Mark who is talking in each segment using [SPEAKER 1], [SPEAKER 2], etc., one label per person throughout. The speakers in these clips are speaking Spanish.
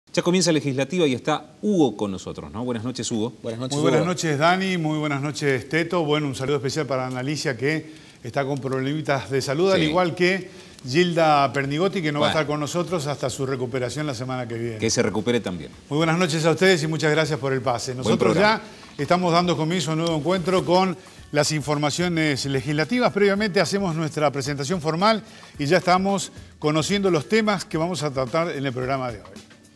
[SPEAKER 1] Ya comienza legislativa y está Hugo con nosotros, ¿no? Buenas noches, Hugo.
[SPEAKER 2] Buenas noches,
[SPEAKER 3] Muy buenas noches, Dani. Muy buenas noches, Teto. Bueno, un saludo especial para Analicia, que está con problemitas de salud, al igual que Gilda Pernigotti, que no va a estar con nosotros hasta su recuperación la semana que viene.
[SPEAKER 1] Que se recupere también.
[SPEAKER 3] Muy buenas noches a ustedes y muchas gracias por el pase. Nosotros ya estamos dando comienzo a un nuevo encuentro con las informaciones legislativas. Previamente hacemos nuestra presentación formal y ya estamos conociendo los temas que vamos a tratar en el programa de hoy.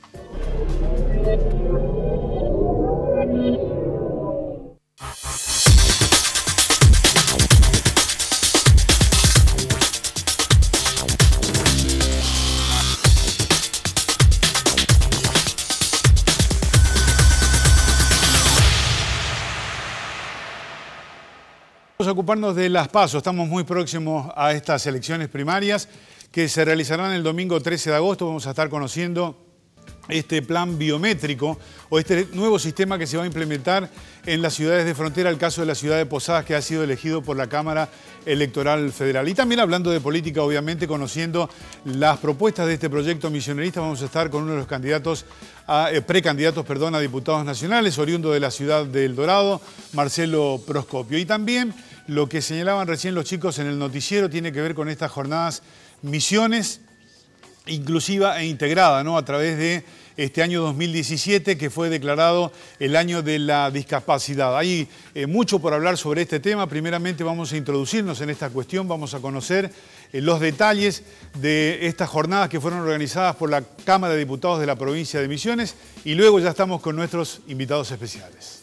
[SPEAKER 3] Vamos a ocuparnos de las PASO. Estamos muy próximos a estas elecciones primarias que se realizarán el domingo 13 de agosto. Vamos a estar conociendo este plan biométrico o este nuevo sistema que se va a implementar en las ciudades de frontera, el caso de la ciudad de Posadas, que ha sido elegido por la Cámara Electoral Federal. Y también hablando de política, obviamente, conociendo las propuestas de este proyecto misionerista, vamos a estar con uno de los candidatos precandidatos a diputados nacionales, oriundo de la ciudad de El Dorado, Marcelo Proscopio. Y también lo que señalaban recién los chicos en el noticiero tiene que ver con estas jornadas misiones inclusiva e integrada, ¿no? A través de este año 2017, que fue declarado el año de la discapacidad. Hay mucho por hablar sobre este tema. Primeramente vamos a introducirnos en esta cuestión, vamos a conocer los detalles de estas jornadas que fueron organizadas por la Cámara de Diputados de la provincia de Misiones y luego ya estamos con nuestros invitados especiales.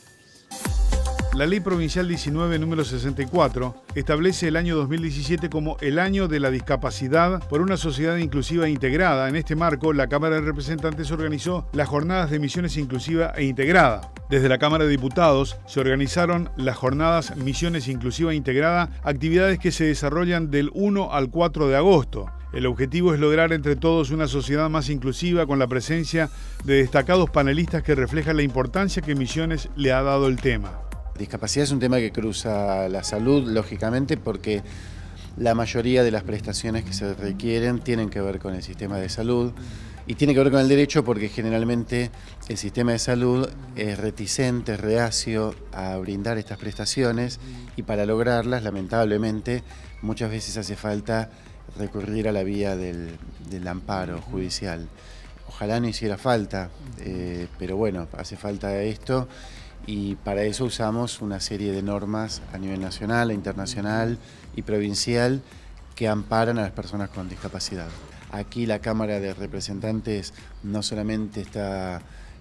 [SPEAKER 3] La Ley Provincial 19, número 64, establece el año 2017 como el año de la discapacidad por una sociedad inclusiva e integrada. En este marco, la Cámara de Representantes organizó las jornadas de Misiones Inclusiva e Integrada. Desde la Cámara de Diputados se organizaron las jornadas Misiones Inclusiva e Integrada, actividades que se desarrollan del 1 al 4 de agosto. El objetivo es lograr entre todos una sociedad más inclusiva con la presencia de destacados panelistas que reflejan la importancia que Misiones le ha dado el tema.
[SPEAKER 2] Discapacidad es un tema que cruza la salud, lógicamente, porque la mayoría de las prestaciones que se requieren tienen que ver con el sistema de salud y tiene que ver con el derecho porque generalmente el sistema de salud es reticente, es reacio a brindar estas prestaciones y para lograrlas, lamentablemente, muchas veces hace falta recurrir a la vía del amparo judicial. Ojalá no hiciera falta, pero bueno, hace falta esto. Y para eso usamos una serie de normas a nivel nacional, internacional y provincial que amparan a las personas con discapacidad. Aquí la Cámara de Representantes no solamente está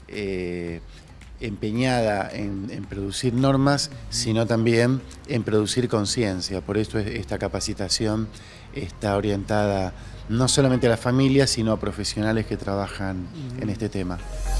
[SPEAKER 2] empeñada en producir normas, sino también en producir conciencia. Por eso esta capacitación está orientada no solamente a las familias, sino a profesionales que trabajan en este tema.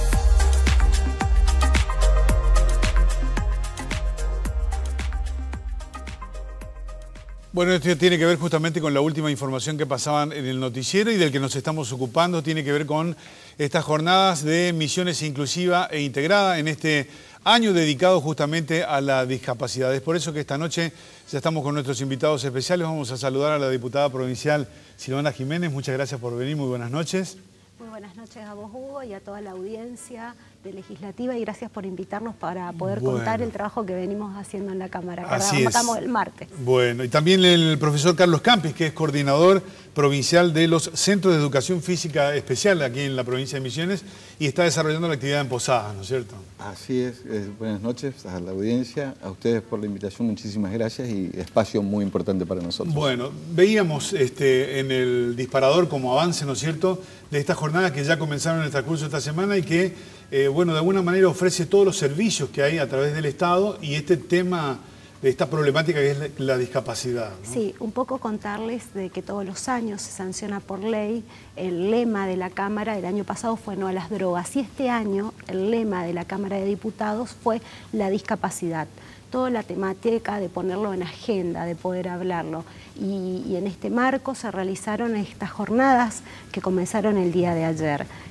[SPEAKER 3] Bueno, esto tiene que ver justamente con la última información que pasaban en el noticiero y del que nos estamos ocupando. Tiene que ver con estas jornadas de Misiones Inclusiva e Integrada en este año dedicado justamente a la discapacidad. Es por eso que esta noche ya estamos con nuestros invitados especiales. Vamos a saludar a la diputada provincial Silvana Jiménez. Muchas gracias por venir. Muy buenas noches.
[SPEAKER 4] Muy buenas noches a vos, Hugo, y a toda la audiencia de Legislativa, y gracias por invitarnos para poder contar el trabajo que venimos haciendo en la Cámara, que arrancamos el martes.
[SPEAKER 3] Bueno, y también el profesor Carlos Campis, que es coordinador provincial de los Centros de Educación Física Especial aquí en la provincia de Misiones y está desarrollando la actividad en Posadas, ¿no es cierto?
[SPEAKER 5] Así es. Buenas noches a la audiencia, a ustedes por la invitación, muchísimas gracias y espacio muy importante para nosotros.
[SPEAKER 3] Bueno, veíamos en el disparador como avance, ¿no es cierto?, de estas jornadas que ya comenzaron en el transcurso de esta semana y que, bueno, de alguna manera ofrece todos los servicios que hay a través del Estado y este tema de esta problemática que es la discapacidad, ¿no?
[SPEAKER 4] Sí, un poco contarles de que todos los años se sanciona por ley. El lema de la Cámara del año pasado fue no a las drogas y este año el lema de la Cámara de Diputados fue la discapacidad. Toda la temática de ponerlo en agenda, de poder hablarlo. Y en este marco se realizaron estas jornadas que comenzaron el día de ayer,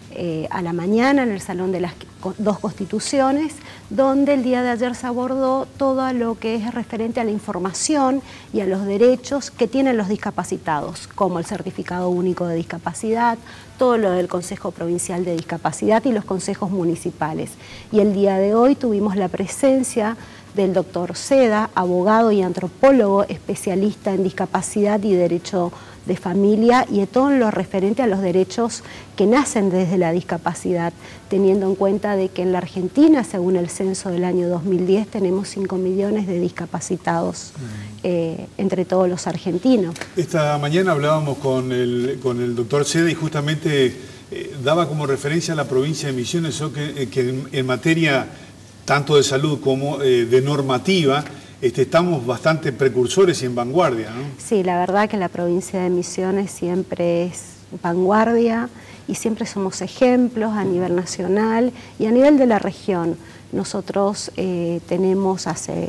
[SPEAKER 4] a la mañana en el Salón de las Dos Constituciones, donde el día de ayer se abordó todo lo que es referente a la información y a los derechos que tienen los discapacitados, como el Certificado Único de Discapacidad, todo lo del Consejo Provincial de Discapacidad y los consejos municipales. Y el día de hoy tuvimos la presencia del doctor Seda, abogado y antropólogo, especialista en discapacidad y derecho de familia y de todo lo referente a los derechos que nacen desde la discapacidad, teniendo en cuenta de que en la Argentina, según el censo del año 2010, tenemos 5 millones de discapacitados entre todos los argentinos.
[SPEAKER 3] Esta mañana hablábamos con el doctor Seda y justamente daba como referencia a la provincia de Misiones que en materia tanto de salud como de normativa, estamos bastante precursores y en vanguardia, ¿no?
[SPEAKER 4] Sí, la verdad que la provincia de Misiones siempre es vanguardia y siempre somos ejemplos a nivel nacional y a nivel de la región. Nosotros tenemos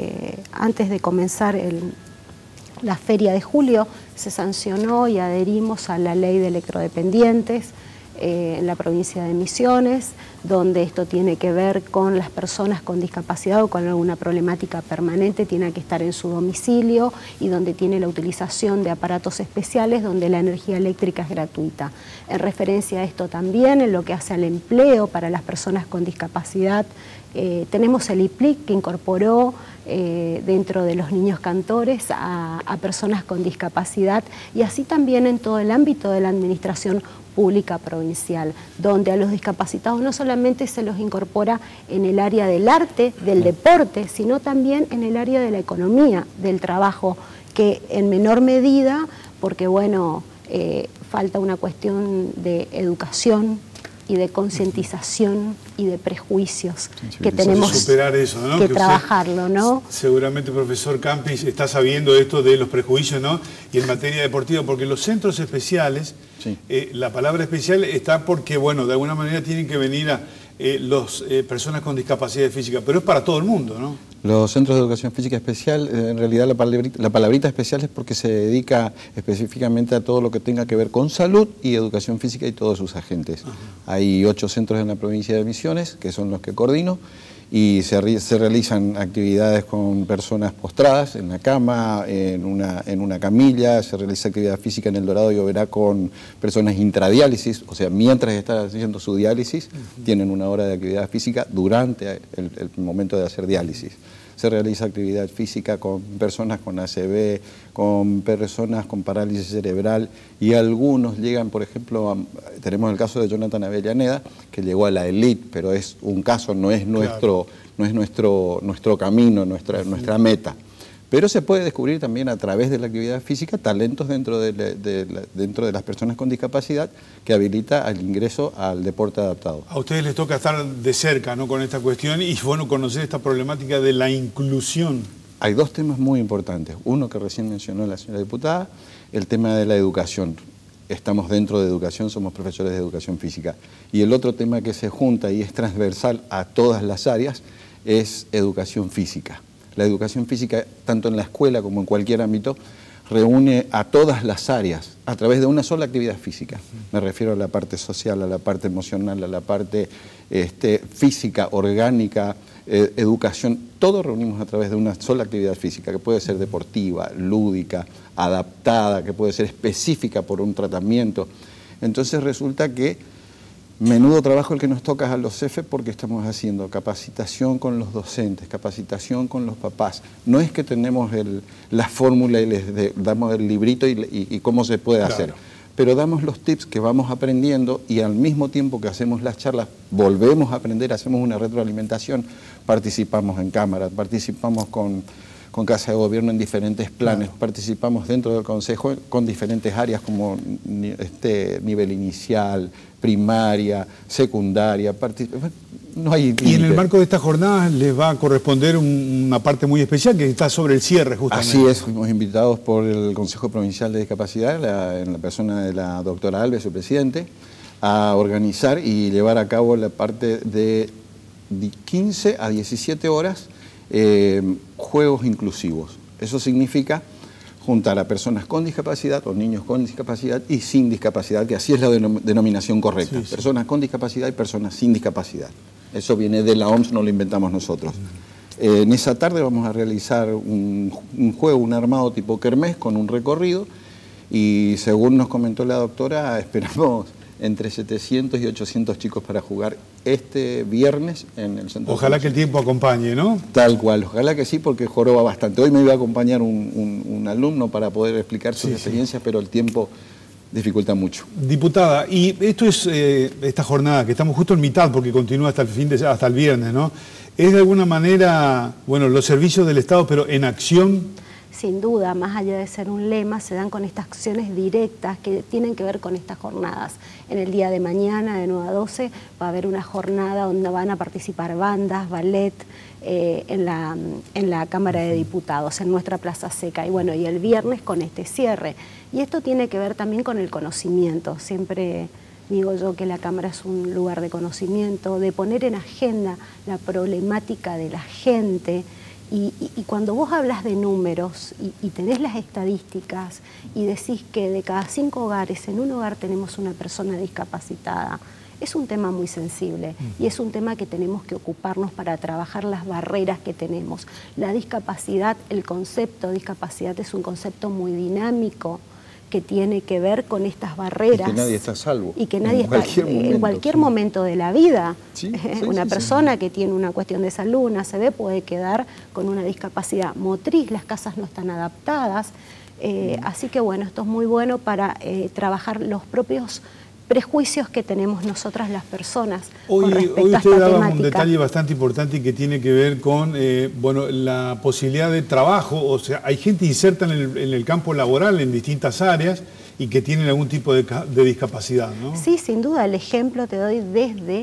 [SPEAKER 4] antes de comenzar la feria de julio, se sancionó y adherimos a la ley de electrodependientes en la provincia de Misiones, donde esto tiene que ver con las personas con discapacidad o con alguna problemática permanente, tiene que estar en su domicilio y donde tiene la utilización de aparatos especiales donde la energía eléctrica es gratuita. En referencia a esto también, en lo que hace al empleo para las personas con discapacidad, tenemos el IPLIC que incorporó dentro de los niños cantores a personas con discapacidad y así también en todo el ámbito de la administración pública provincial, donde a los discapacitados no solamente se los incorpora en el área del arte, del deporte, sino también en el área de la economía, del trabajo, que en menor medida, porque bueno, falta una cuestión de educación y de concientización y de prejuicios que tenemos
[SPEAKER 3] superar eso, ¿no?
[SPEAKER 4] que trabajarlo, ¿no?
[SPEAKER 3] Seguramente, profesor Campis, está sabiendo esto de los prejuicios, ¿no? Y en materia deportiva, porque los centros especiales, sí, la palabra especial está porque, bueno, de alguna manera tienen que venir a personas con discapacidad física, pero es para todo el mundo, ¿no?
[SPEAKER 5] Los centros de educación física especial, en realidad la palabrita especial es porque se dedica específicamente a todo lo que tenga que ver con salud y educación física y todos sus agentes. Ajá. Hay 8 centros en la provincia de Misiones, que son los que coordino, y se realizan actividades con personas postradas en la cama, en una camilla, se realiza actividad física en El Dorado y Oberá con personas intradiálisis, o sea, mientras están haciendo su diálisis, tienen una hora de actividad física durante el momento de hacer diálisis. Se realiza actividad física con personas con ACV, con personas con parálisis cerebral y algunos llegan, por ejemplo, tenemos el caso de Jonathan Avellaneda, que llegó a la elite, pero es un caso, no es nuestro, no es nuestro camino, nuestra meta. Pero se puede descubrir también a través de la actividad física talentos dentro de las personas con discapacidad que habilita al ingreso al deporte adaptado.
[SPEAKER 3] A ustedes les toca estar de cerca, ¿no?, con esta cuestión y, bueno, conocer esta problemática de la inclusión.
[SPEAKER 5] Hay 2 temas muy importantes. Uno que recién mencionó la señora diputada, el tema de la educación. Estamos dentro de educación, somos profesores de educación física. Y el otro tema que se junta y es transversal a todas las áreas es educación física. La educación física, tanto en la escuela como en cualquier ámbito, reúne a todas las áreas a través de una sola actividad física. Me refiero a la parte social, a la parte emocional, a la parte física, orgánica, educación. Todo reunimos a través de una sola actividad física, que puede ser deportiva, lúdica, adaptada, que puede ser específica por un tratamiento. Entonces resulta que menudo trabajo el que nos toca a los CEFE porque estamos haciendo capacitación con los docentes, capacitación con los papás. No es que tenemos la fórmula y les damos el librito y cómo se puede hacer, pero damos los tips que vamos aprendiendo y al mismo tiempo que hacemos las charlas volvemos a aprender, hacemos una retroalimentación, participamos en cámara, participamos con Casa de Gobierno en diferentes planes, participamos dentro del Consejo con diferentes áreas como nivel inicial, primaria, secundaria, no hay límite.
[SPEAKER 3] Y en el marco de estas jornadas les va a corresponder una parte muy especial que está sobre el cierre justamente.
[SPEAKER 5] Así es, fuimos invitados por el Consejo Provincial de Discapacidad, en la persona de la doctora Alves, su presidente, a organizar y llevar a cabo la parte de 15 a 17 horas juegos inclusivos. Eso significa juntar a personas con discapacidad o niños con discapacidad y sin discapacidad, que así es la denominación correcta. Sí, sí. Personas con discapacidad y personas sin discapacidad. Eso viene de la OMS, no lo inventamos nosotros. En esa tarde vamos a realizar un juego, un armado tipo kermés con un recorrido y según nos comentó la doctora, esperamos entre 700 y 800 chicos para jugar este viernes en el centro.
[SPEAKER 3] Ojalá que el tiempo acompañe, ¿no?
[SPEAKER 5] Tal cual, ojalá que sí, porque joroba bastante. Hoy me iba a acompañar un alumno para poder explicar sus experiencias, pero el tiempo dificulta mucho.
[SPEAKER 3] Diputada, y esto es esta jornada, que estamos justo en mitad, porque continúa hasta hasta el viernes, ¿no? ¿Es de alguna manera, bueno, los servicios del Estado, pero en acción?
[SPEAKER 4] Sin duda, más allá de ser un lema, se dan con estas acciones directas que tienen que ver con estas jornadas. En el día de mañana, de 9 a 12, va a haber una jornada donde van a participar bandas, ballet, en la Cámara de Diputados, en nuestra Plaza Seca. Y bueno, y el viernes con este cierre. Y esto tiene que ver también con el conocimiento. Siempre digo yo que la Cámara es un lugar de conocimiento, de poner en agenda la problemática de la gente. Y cuando vos hablas de números y tenés las estadísticas y decís que de cada 5 hogares, en un hogar tenemos una persona discapacitada, es un tema muy sensible y es un tema que tenemos que ocuparnos para trabajar las barreras que tenemos. La discapacidad, el concepto de discapacidad es un concepto muy dinámico que tiene que ver con estas barreras.
[SPEAKER 5] Y que nadie está a salvo.
[SPEAKER 4] Y que nadie está en cualquier momento de la vida. Una persona que tiene una cuestión de salud, una ACV, puede quedar con una discapacidad motriz, las casas no están adaptadas. Así que bueno, esto es muy bueno para trabajar los propios prejuicios que tenemos nosotras las personas con respecto
[SPEAKER 3] hoy
[SPEAKER 4] a
[SPEAKER 3] usted
[SPEAKER 4] esta
[SPEAKER 3] daba
[SPEAKER 4] temática.
[SPEAKER 3] Un detalle bastante importante y que tiene que ver con bueno, la posibilidad de trabajo. O sea, hay gente inserta en el campo laboral en distintas áreas y que tienen algún tipo de discapacidad, ¿no?
[SPEAKER 4] Sí, sin duda. El ejemplo te doy desde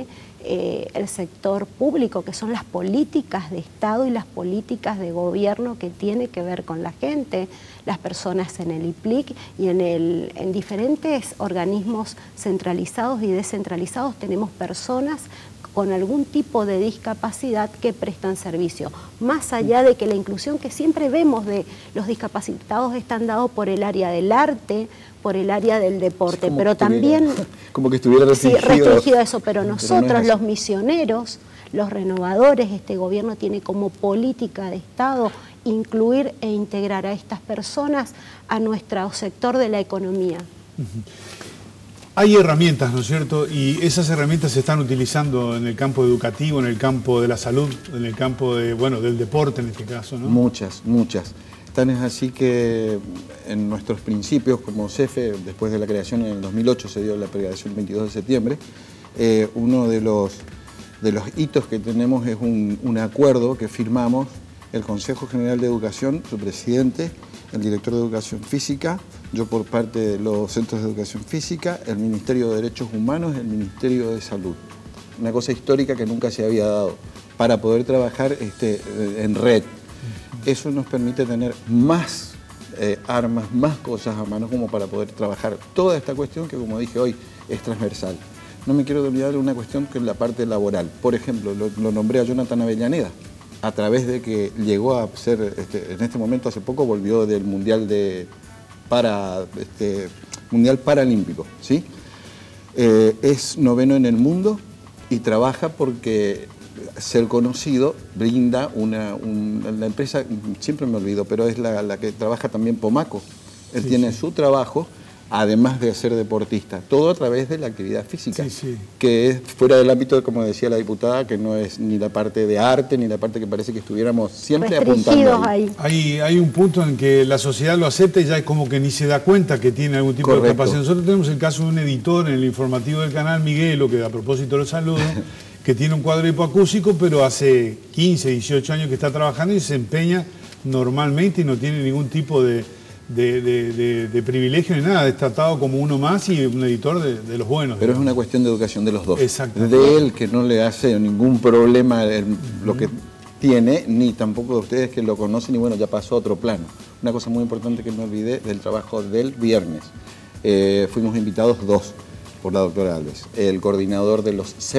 [SPEAKER 4] el sector público, que son las políticas de Estado y las políticas de gobierno que tiene que ver con la gente, las personas en el IPLIC y en diferentes organismos centralizados y descentralizados tenemos personas con algún tipo de discapacidad que prestan servicio. Más allá de que la inclusión que siempre vemos de los discapacitados están dados por el área del arte, por el área del deporte, pero también...
[SPEAKER 5] Como que estuviera restringido.
[SPEAKER 4] Sí, restringido eso, pero nosotros, los misioneros, los renovadores, este gobierno tiene como política de Estado incluir e integrar a estas personas a nuestro sector de la economía.
[SPEAKER 3] Hay herramientas, ¿no es cierto? Y esas herramientas se están utilizando en el campo educativo, en el campo de la salud, en el campo de, bueno, del deporte en este caso, ¿no?
[SPEAKER 5] Muchas, muchas. Tan es así que en nuestros principios como CEFE, después de la creación en el 2008, se dio la creación el 22 de septiembre, uno de los hitos que tenemos es un acuerdo que firmamos el Consejo General de Educación, su presidente, el director de Educación Física, yo por parte de los centros de educación física, el Ministerio de Derechos Humanos, el Ministerio de Salud. Una cosa histórica que nunca se había dado para poder trabajar en red. Eso nos permite tener más armas, más cosas a mano como para poder trabajar toda esta cuestión que, como dije hoy, es transversal. No me quiero olvidar de una cuestión que es la parte laboral. Por ejemplo, lo nombré a Jonathan Avellaneda, a través de que llegó a ser, en este momento hace poco volvió del Mundial Mundial Paralímpico, ¿sí? Es 9º en el mundo y trabaja porque ser conocido brinda la empresa, siempre me olvido, pero es la que trabaja también Pomaco. Él tiene su trabajo, además de ser deportista, todo a través de la actividad física, que es fuera del ámbito, como decía la diputada, que no es ni la parte de arte, ni la parte que parece que estuviéramos siempre apuntando ahí.
[SPEAKER 3] Hay un punto en que la sociedad lo acepta y ya es como que ni se da cuenta que tiene algún tipo de capacidad. Nosotros tenemos el caso de un editor en el informativo del canal, Miguelo, que a propósito lo saludo, que tiene un cuadro hipoacúsico, pero hace 15, 18 años que está trabajando y se empeña normalmente y no tiene ningún tipo de privilegio ni nada, es tratado como uno más y un editor de los buenos.
[SPEAKER 5] Pero es una cuestión de educación de los dos.
[SPEAKER 3] Exactamente.
[SPEAKER 5] De él, que no le hace ningún problema lo que tiene, ni tampoco de ustedes que lo conocen y bueno, ya pasó a otro plano. Una cosa muy importante que me olvidé del trabajo del viernes. Fuimos invitados 2 por la doctora Alves, el coordinador de los CEF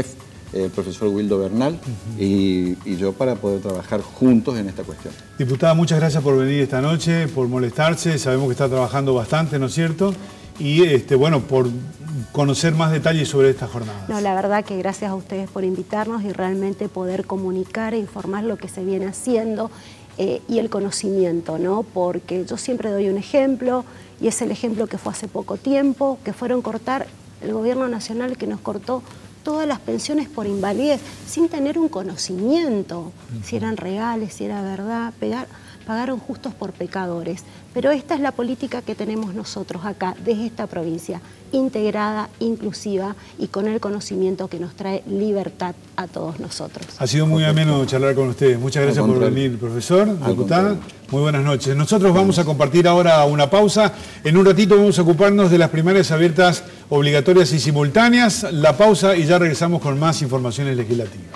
[SPEAKER 5] el profesor Wildo Bernal y yo para poder trabajar juntos en esta cuestión.
[SPEAKER 3] Diputada, muchas gracias por venir esta noche, por molestarse. Sabemos que está trabajando bastante, ¿no es cierto? Y bueno, por conocer más detalles sobre estas jornadas.
[SPEAKER 4] No, la verdad que gracias a ustedes por invitarnos y realmente poder comunicar e informar lo que se viene haciendo y el conocimiento, ¿no? Porque yo siempre doy un ejemplo y es el ejemplo que fue hace poco tiempo, que fueron cortar el gobierno nacional que nos cortó todas las pensiones por invalidez, sin tener un conocimiento, si eran reales, si era verdad, pagaron justos por pecadores. Pero esta es la política que tenemos nosotros acá, desde esta provincia, integrada, inclusiva y con el conocimiento que nos trae libertad a todos nosotros.
[SPEAKER 3] Ha sido muy ameno charlar con ustedes. Muchas gracias por venir, profesor, diputada. Muy buenas noches. Nosotros vamos a compartir ahora una pausa. En un ratito vamos a ocuparnos de las primarias abiertas obligatorias y simultáneas. La pausa y ya regresamos con más informaciones legislativas.